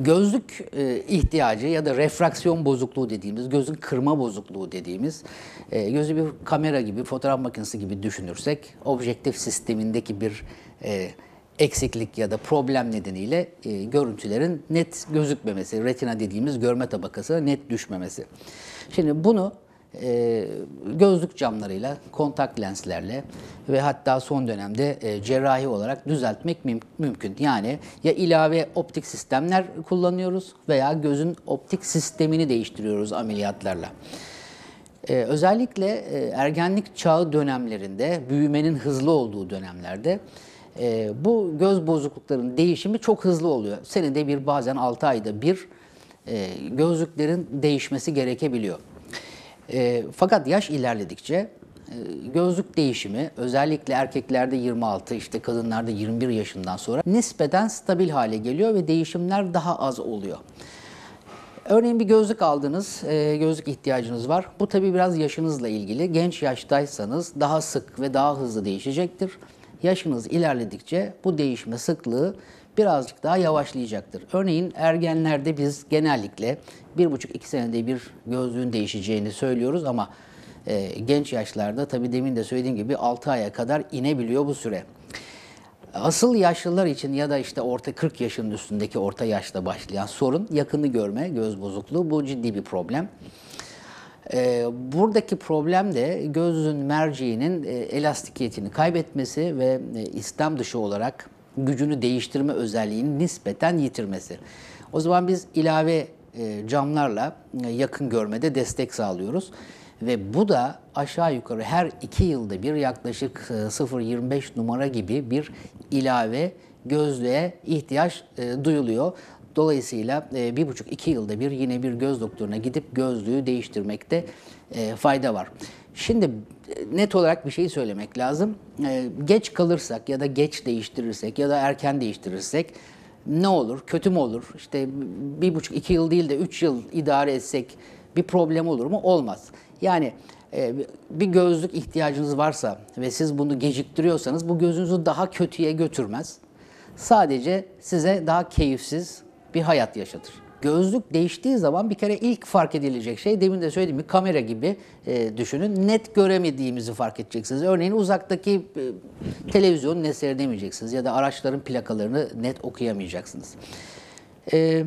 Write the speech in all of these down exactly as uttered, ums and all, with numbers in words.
Gözlük e, ihtiyacı ya da refraksiyon bozukluğu dediğimiz, gözün kırma bozukluğu dediğimiz, e, gözü bir kamera gibi, fotoğraf makinesi gibi düşünürsek, objektif sistemindeki bir e, eksiklik ya da problem nedeniyle e, görüntülerin net gözükmemesi, retina dediğimiz görme tabakası net düşmemesi. Şimdi bunu e, gözlük camlarıyla, kontak lenslerle ve hatta son dönemde e, cerrahi olarak düzeltmek müm mümkün. Yani ya ilave optik sistemler kullanıyoruz veya gözün optik sistemini değiştiriyoruz ameliyatlarla. Ee, özellikle e, ergenlik çağı dönemlerinde, büyümenin hızlı olduğu dönemlerde e, bu göz bozukluklarının değişimi çok hızlı oluyor. Senede bir, bazen altı ayda bir e, gözlüklerin değişmesi gerekebiliyor. E, fakat yaş ilerledikçe e, gözlük değişimi özellikle erkeklerde yirmi altı, işte kadınlarda yirmi bir yaşından sonra nispeten stabil hale geliyor ve değişimler daha az oluyor. Örneğin bir gözlük aldınız, e, gözlük ihtiyacınız var. Bu tabii biraz yaşınızla ilgili. Genç yaştaysanız daha sık ve daha hızlı değişecektir. Yaşınız ilerledikçe bu değişme sıklığı birazcık daha yavaşlayacaktır. Örneğin ergenlerde biz genellikle bir buçuk iki senede bir gözlüğün değişeceğini söylüyoruz ama e, genç yaşlarda tabii demin de söylediğim gibi altı aya kadar inebiliyor bu süre. Asıl yaşlılar için ya da işte orta kırk yaşının üstündeki orta yaşta başlayan sorun yakını görme, göz bozukluğu. Bu ciddi bir problem. Ee, buradaki problem de gözün merceğinin e, elastikiyetini kaybetmesi ve e, istem dışı olarak gücünü değiştirme özelliğini nispeten yitirmesi. O zaman biz ilave e, camlarla e, yakın görmede destek sağlıyoruz. Ve bu da aşağı yukarı her iki yılda bir yaklaşık sıfır virgül yirmi beş numara gibi bir ilave gözlüğe ihtiyaç e, duyuluyor. Dolayısıyla e, bir buçuk iki yılda bir yine bir göz doktoruna gidip gözlüğü değiştirmekte e, fayda var. Şimdi net olarak bir şey söylemek lazım. E, geç kalırsak ya da geç değiştirirsek ya da erken değiştirirsek ne olur? Kötü mü olur? İşte bir buçuk iki yıl değil de üç yıl idare etsek bir problem olur mu? Olmaz. Yani e, bir gözlük ihtiyacınız varsa ve siz bunu geciktiriyorsanız bu gözünüzü daha kötüye götürmez. Sadece size daha keyifsiz bir hayat yaşatır. Gözlük değiştiği zaman bir kere ilk fark edilecek şey, demin de söylediğim gibi kamera gibi e, düşünün. Net göremediğimizi fark edeceksiniz. Örneğin uzaktaki e, televizyonu net seyredemeyeceksiniz ya da araçların plakalarını net okuyamayacaksınız. E,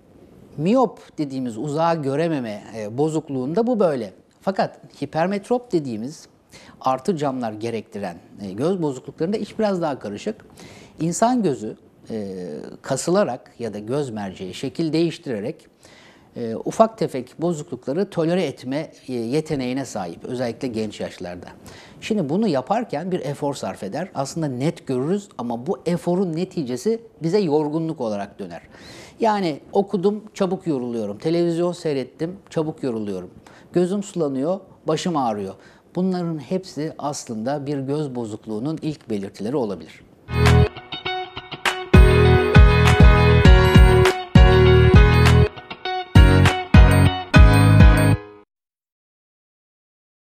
miyop dediğimiz uzağa görememe e, bozukluğunda bu böyle. Fakat hipermetrop dediğimiz artı camlar gerektiren e, göz bozukluklarında iş biraz daha karışık. İnsan gözü e, kasılarak ya da göz merceği şekil değiştirerek e, ufak tefek bozuklukları tolere etme e, yeteneğine sahip. Özellikle genç yaşlarda. Şimdi bunu yaparken bir efor sarf eder. Aslında net görürüz ama bu eforun neticesi bize yorgunluk olarak döner. Yani okudum, çabuk yoruluyorum. Televizyon seyrettim, çabuk yoruluyorum. Gözüm sulanıyor, başım ağrıyor. Bunların hepsi aslında bir göz bozukluğunun ilk belirtileri olabilir.